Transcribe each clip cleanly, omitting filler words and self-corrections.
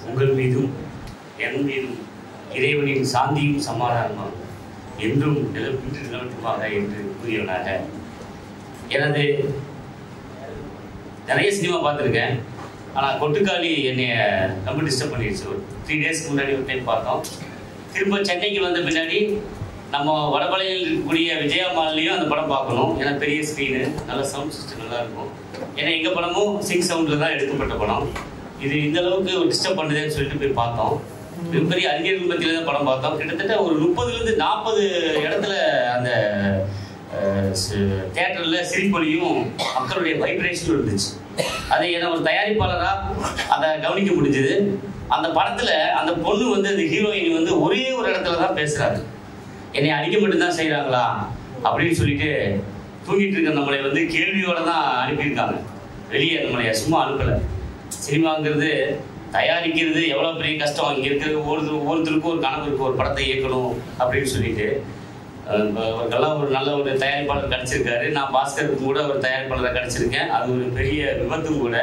உங்கள் மீதும் என் மீதும் இறைவனின் சாந்தியும் சமாதானமும் என்றும் நிலவட்டுமாக என்று கூறியவனாக எனது நிறைய சினிமா பார்த்துருக்கேன். ஆனால் கொட்டுக்காளி என்னைய ரொம்ப டிஸ்டர்ப் பண்ணிடுச்சு. ஒரு 3 டேஸ்க்கு முன்னாடி ஒரு டைம் பார்த்தோம். திரும்ப சென்னைக்கு வந்த பின்னாடி நம்ம வடபலையில் இருக்கக்கூடிய விஜயா மால்லையும் அந்த படம் பார்க்கணும். ஏன்னா பெரிய ஸ்க்ரீனு, நல்ல சவுண்ட் சிஸ்டம் நல்லா இருக்கும். ஏன்னா எங்கள் படமும் 6 சவுண்டில் தான் எடுக்கப்பட்ட படம். இது இந்த அளவுக்கு டிஸ்டர்ப் பண்ணுதுன்னு சொல்லிட்டு போய் பார்த்தோம். மிகப்பெரிய அறிஞர்கள் மத்தியில் தான் படம் பார்த்தோம். கிட்டத்தட்ட ஒரு 30லேருந்து 40 இடத்துல அந்த தியேட்டரில் சிரிப்பொலியும் மக்களுடைய வைப்ரேஷனும் இருந்துச்சு. அதை என்ன ஒரு தயாரிப்பாளராக அதை கவனிக்க முடிஞ்சது. அந்த படத்தில் அந்த பொண்ணு வந்து அந்த ஹீரோயின் வந்து ஒரே ஒரு இடத்துல தான் பேசுகிறாரு. என்னை அடிக்க மட்டும்தான் செய்கிறாங்களா அப்படின்னு சொல்லிட்டு தூங்கிட்டு இருக்க நம்மளை வந்து கேள்வியோடு தான் அனுப்பியிருக்காங்க. வெளியே நம்மளை சும்மா அனுப்பலை. சினிமாங்கிறது தயாரிக்கிறது எவ்வளோ பெரிய கஷ்டம். இங்கே இருக்கிற ஒவ்வொருத்தருக்கும் ஒரு கனவு இருக்கும், ஒரு படத்தை இயக்கணும் அப்படின்னு சொல்லிட்டு. அவருக்கெல்லாம் ஒரு நல்ல ஒரு தயாரிப்பாளர் கிடச்சிருக்காரு. நான் பாஸ்கருக்கு கூட ஒரு தயாரிப்பாளராக கிடச்சிருக்கேன். அது ஒரு பெரிய விபத்தும் கூட.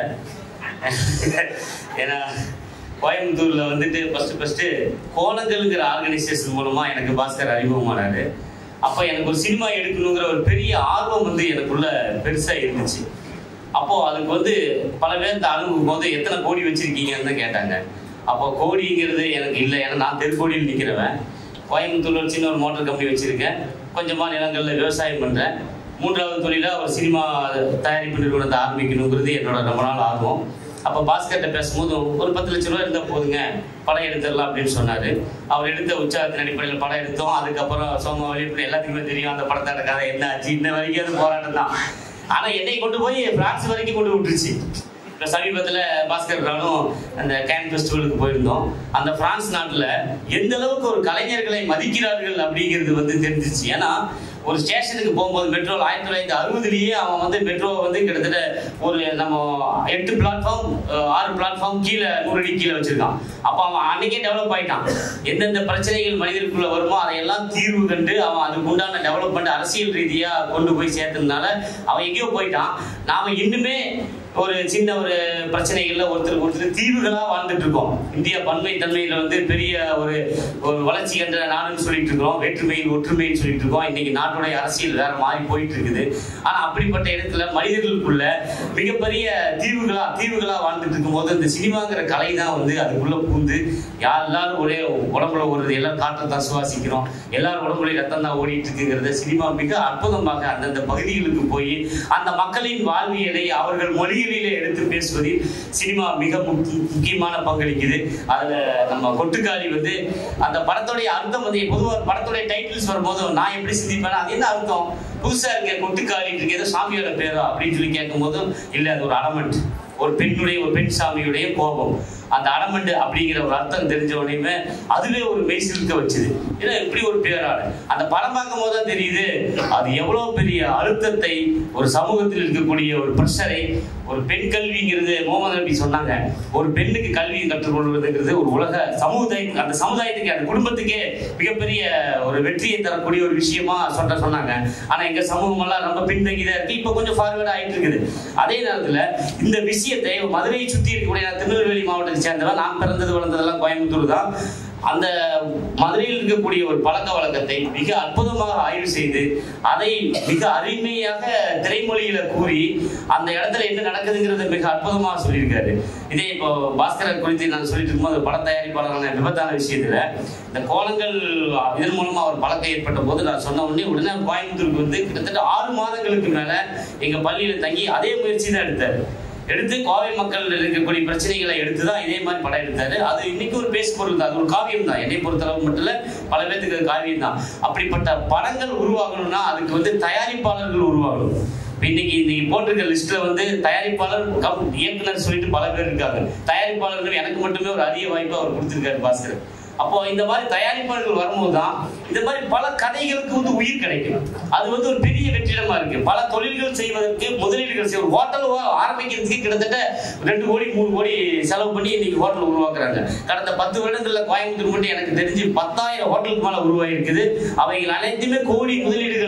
ஏன்னா கோயம்புத்தூரில் வந்துட்டு ஃபஸ்ட்டு கோலங்கள்ங்கிற ஆர்கனைசேஷன் மூலமாக எனக்கு பாஸ்கர் அறிமுகமானார். அப்போ எனக்கு ஒரு சினிமா எடுக்கணுங்கிற ஒரு பெரிய ஆர்வம் வந்து எனக்குள்ள பெருசாக இருந்துச்சு. அப்போது அதுக்கு வந்து பல பேர் அணுகும் போது எத்தனை கோடி வச்சுருக்கீங்கன்னு தான் கேட்டாங்க. அப்போ கோடிங்கிறது எனக்கு இல்லை. ஏன்னா நான் தெருக்கோடியில் நிற்கிறவன். கோயம்புத்தூரில் ஒரு சின்ன ஒரு மோட்டர் கம்பெனி வச்சுருக்கேன். கொஞ்சமாக நிலங்களில் விவசாயம் பண்ணுறேன். 3வது தொழிலாக ஒரு சினிமா தயாரிப்பு நிறுவனத்தை ஆரம்பிக்கணுங்கிறது என்னோட ரொம்ப நாள் ஆகும். அப்போ பாஸ்கர்கிட்ட பேசும்போது ஒரு 10 லட்ச ரூபா இருந்தால் போதுங்க, படம் எடுத்துடலாம் அப்படின்னு சொன்னார். அவர் எடுத்த உற்சாகத்தின் அடிப்படையில் படம் எடுத்தோம். அதுக்கப்புறம் சோமா வெளியே எல்லாத்துக்குமே தெரியும் அந்த படத்தோட கதை என்ன ஆச்சு. இன்ன வரைக்கும் அது போராட்டம் தான். ஆனால் என்னை கொண்டு போய் பிரான்ஸ் வரைக்கும் கொண்டு விட்டுருச்சு. இப்போ சமீபத்தில் பாஸ்கர் நானும் அந்த கேன் ஃபெஸ்டிவலுக்கு போயிருந்தோம். அந்த பிரான்ஸ் நாட்டில் எந்த அளவுக்கு ஒரு கலைஞர்களை மதிக்கிறார்கள் அப்படிங்கிறது வந்து தெரிஞ்சிச்சு. ஏன்னா ஒரு ஸ்டேஷனுக்கு போகும்போது மெட்ரோவில் 1960லேயே அவன் வந்து மெட்ரோவை வந்து கிட்டத்தட்ட ஒரு நம்ம 8 பிளாட்ஃபார்ம் 6 பிளாட்ஃபார்ம் கீழே 100 அடி கீழே வச்சுருக்கான். அப்போ அவன் அன்றைக்கே டெவலப் ஆகிட்டான். எந்தெந்த பிரச்சனைகள் மனிதருக்குள்ளே வருமோ அதையெல்லாம் தீர்வு கண்டு அவன் அதுக்கு உண்டான டெவலப்மெண்ட் அரசியல் ரீதியாக கொண்டு போய் சேர்த்ததுனால அவன் எங்கேயோ போயிட்டான். நாம் இன்னுமே ஒரு சின்ன ஒரு பிரச்சனைகள்ல ஒருத்தர் தீர்வுகளாக வாழ்ந்துட்டு இருக்கோம். இந்தியா பன்மை தன்மையில வந்து பெரிய ஒரு வளர்ச்சி என்ற நாடுன்னு சொல்லிட்டு இருக்கிறோம். வேற்றுமையில் ஒற்றுமைன்னு சொல்லிட்டு இருக்கோம். இன்னைக்கு நாட்டுடைய அரசியல் வேற மாறி போயிட்டு இருக்குது. ஆனா அப்படிப்பட்ட இடத்துல மனிதர்களுக்குள்ள மிகப்பெரிய தீர்வுகளா வாழ்ந்துட்டு இருக்கும் போது இந்த சினிமாங்கிற கலை தான் வந்து அதுக்குள்ள பூந்து எல்லாரும் ஒரே உடம்புல ஓடுறது, எல்லாரும் காற்றத்தான் சுவாசிக்கிறோம், எல்லாரும் உடம்புல ரத்தம் தான் ஓடிட்டு இருக்குங்கிறத சினிமா மிக அற்புதமாக அந்தந்த பகுதிகளுக்கு போய் அந்த மக்களின் வாழ்வியலை அவர்கள் மொழி எடுத்து பேசுவதில் சினிமா மிக முக்கியமான பங்களிக்குது. அதுல நம்ம கொட்டுக்காளி வந்து அந்த படத்துடைய அர்த்தம் வந்து பொதுவாக படத்துடைய டைட்டில்ஸ் வரும்போது நான் எப்படி சிந்திப்பேன், அது என்ன அர்த்தம் புதுசா இருக்க கொட்டுக்காளி இருக்கு, ஏதோ சாமியோட பேரோ அப்படின்னு சொல்லி கேட்கும் போதும் இல்லை, அது ஒரு அடமெண்ட், ஒரு பெண் சாமியுடைய கோபம். அந்த அடமெண்ட் அப்படிங்கிற ஒரு அர்த்தம் தெரிஞ்ச உடனே அதுவே ஒரு மெய்சிலுக்க வச்சுது. ஏன்னா இப்படி ஒரு பேராடு அந்த படம் பார்க்கும் போது தான் தெரியுது அது எவ்வளவு பெரிய அழுத்தத்தை ஒரு சமூகத்தில் இருக்கக்கூடிய ஒரு பிரஷரை. ஒரு பெண் கல்விங்கிறது முகமது நபி சொன்னாங்க, ஒரு பெண்ணுக்கு கல்வி கற்றுக்கொள்வதுங்கிறது ஒரு உலக அந்த சமுதாயத்துக்கு அந்த குடும்பத்துக்கே மிகப்பெரிய ஒரு வெற்றியை தரக்கூடிய ஒரு விஷயமா சொன்னாங்க. ஆனா எங்க சமூகம் எல்லாம் ரொம்ப பின்தங்கிதான் இருக்கு. இப்ப கொஞ்சம் ஃபார்வர்ட் ஆயிட்டு இருக்குது. அதே நேரத்துல இந்த விஷயத்தை மதுரையை சுற்றி இருக்கக்கூடிய திருநெல்வேலி மாவட்டத்தை சேர்ந்தவன், நான் பிறந்தது வளர்ந்ததெல்லாம் கோயம்புத்தூர் தான். அந்த மதுரையில் இருக்கக்கூடிய ஒரு பழக்க வழக்கத்தை மிக அற்புதமாக ஆய்வு செய்து அதை மிக அருமையாக திரைமொழியில கூறி அந்த இடத்துல என்ன நடக்குதுங்கிறத மிக அற்புதமாக சொல்லியிருக்காரு. இதே இப்போ பாஸ்கரர் குறித்து நான் சொல்லிட்டு இருக்கும்போது பட தயாரிப்பாளரான விபத்தான விஷயத்துல இந்த கோலங்கள் இதன் மூலமா அவர் பழக்கம் ஏற்பட்ட போது நான் சொன்ன உடனே கோயம்புத்தூருக்கு வந்து கிட்டத்தட்ட 6 மாதங்களுக்கு மேல எங்க பள்ளியில தங்கி அதே முயற்சி தான் எடுத்து கோவை மக்கள் இருக்கக்கூடிய பிரச்சனைகளை எடுத்துதான் இதே மாதிரி படம் எடுத்தாரு. அது இன்னைக்கு ஒரு பேசு பொருள் தான், அது ஒரு காவியம் தான். என்னை பொறுத்தளவு மட்டும் இல்ல, பல பேருக்கு அது காவியம் தான். அப்படிப்பட்ட படங்கள் உருவாகணும்னா அதுக்கு வந்து தயாரிப்பாளர்கள் உருவாகணும். இன்னைக்கு போட்டிருக்க லிஸ்ட்ல வந்து தயாரிப்பாளர் இயக்குனர் சொல்லிட்டு பல பேர் இருக்காங்க. தயாரிப்பாளர்கள் எனக்கு மட்டுமே ஒரு அரிய வாய்ப்பு அவர் கொடுத்திருக்காரு பாஸ்கர். அப்போ இந்த மாதிரி தயாரிப்பாளர்கள் வரும்போது தான் இந்த மாதிரி பல கதைகளுக்கு வந்து உயிர் கிடைக்கும். அது வந்து ஒரு பெரிய வெற்றிடமா இருக்கு. பல தொழில்கள் செய்வதற்கு முதலீடுகள் செய்ய, ஒரு ஹோட்டல் ஆரம்பிக்கிறதுக்கு கிட்டத்தட்ட 2 கோடி 3 கோடி செலவு பண்ணி இன்னைக்கு ஹோட்டல் உருவாக்குறாங்க. கடந்த 10 வருடங்கள்ல கோயம்புத்தூர் மட்டும் எனக்கு தெரிஞ்சு 10,000 ஹோட்டலுக்கு மேல உருவாகி இருக்குது. அவைகள் அனைத்துமே கோடி முதலீடுகள்ல உருவாயிருக்கு.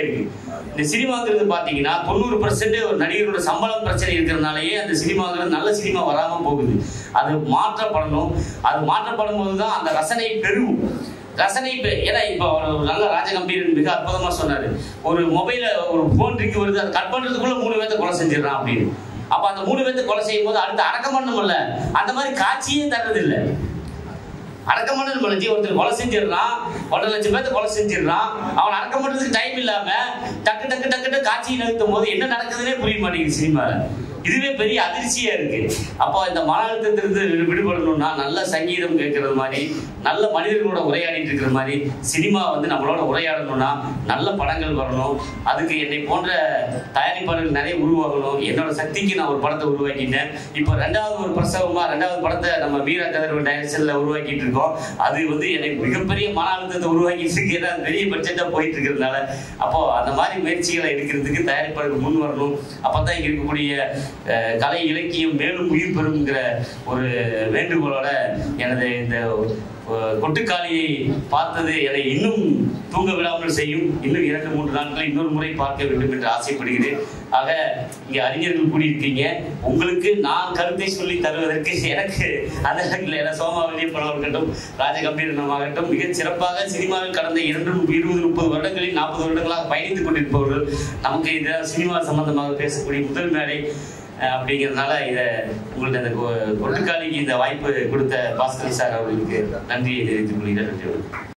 உருவாயிருக்கு. இந்த சினிமாங்கிறது பார்த்தீங்கன்னா 90% ஒரு நடிகரோட சம்பளம் பிரச்சனை இருக்கிறதுனாலயே அந்த சினிமாங்கிறது நல்ல சினிமா வராமல் போகுது. அது மாற்றப்படணும். அது மாற்றப்படும் போது தான் அந்த ரசனை பெருகும். ரசனை ஏன்னா இப்போ ஒரு நல்ல ராஜகம்பீரன் மிக அற்புதமா சொன்னாரு, ஒரு மொபைல ஒரு போன் ரிங்கு வருது, அதை கட் பண்றதுக்குள்ள 3 பேர்த்த கொலை செஞ்சிடறான் அப்படின்னு. அப்ப அந்த 3 பேர்த்த கொலை செய்யும் போது அடுத்து அடக்கம் பண்ணணும்ல, அந்த மாதிரி காட்சியே தர்றது இல்லை. அடக்கம் பண்ணணும் மலஞ்சி, ஒருத்தர் கொலை செஞ்சிடறான், 1.5 லட்சம் பேர்த்த கொலை செஞ்சிடறான், அவன் அடக்கம் பண்றதுக்கு டைம் இல்லாம டக்கு டக்கு டக்குன்னு காட்சியை நிறுத்தும் போது என்ன நடக்குதுன்னே புரிய மாட்டேங்குது சினிமால. இதுவே பெரிய அதிர்ச்சியா இருக்கு. அப்போ இந்த மன அழுத்தத்திலிருந்து விடுபடணும்னா நல்ல சங்கீதம் கேட்கறது மாதிரி, நல்ல மனிதர்களோட உரையாடிட்டு இருக்கிற மாதிரி சினிமா வந்து நம்மளோட உரையாடணும்னா நல்ல படங்கள் வரணும். அதுக்கு என்னை போன்ற தயாரிப்பாளர்கள் நிறைய உருவாகணும். என்னோட சக்திக்கு நான் ஒரு படத்தை உருவாக்கிட்டேன். இப்போ 2வது ஒரு பிரசவமா 2வது படத்தை நம்ம மீரா கதிரவன் டைரக்ஷன்ல உருவாக்கிட்டு இருக்கோம். அது வந்து எனக்கு மிகப்பெரிய மன அழுத்தத்தை உருவாக்கிட்டு இருக்கு. ஏன்னா பெரிய பட்ஜெட்டா போயிட்டு இருக்கிறதுனால. அப்போ அந்த மாதிரி முயற்சிகளை எடுக்கிறதுக்கு தயாரிப்பாளர்கள் முன் வரணும். அப்பதான் இங்க இருக்கக்கூடிய கலை இலக்கியம் மேலும் உயிர் பெறுங்கிற ஒரு வேண்டுகோளோட எனது இந்த கொட்டுக்காளியை பார்த்தது என்னை இன்னும் தூங்க விடாமல் செய்யும். இன்னும் 2-3 நாட்கள் இன்னொரு முறை பார்க்க வேண்டும் என்று ஆசைப்படுகிறேன். ஆக இங்கே அறிஞர்கள் கூடியிருக்கீங்க. உங்களுக்கு நான் கருத்தை சொல்லி தருவதற்கு எனக்கு அந்த இடத்துல என சோமாவளியப்பன் அவர்களாகட்டும், ராஜகம்பீரனாகட்டும் மிகச் சிறப்பாக சினிமாவில் கடந்த 20-30 வருடங்களில் 40 வருடங்களாக பயணித்துக் கொண்டிருப்பவர்கள். நமக்கு இந்த சினிமா சம்பந்தமாக பேசக்கூடிய முதல் மேடை அப்படிங்கிறதுனால இதை உங்கள்ட்ட அந்த கொட்டுக்காளிக்கு இந்த வாய்ப்பு கொடுத்த பாஸ்கர் சார் அவர்களுக்கு நன்றியை தெரிவித்துக் கொள்கிறேன்.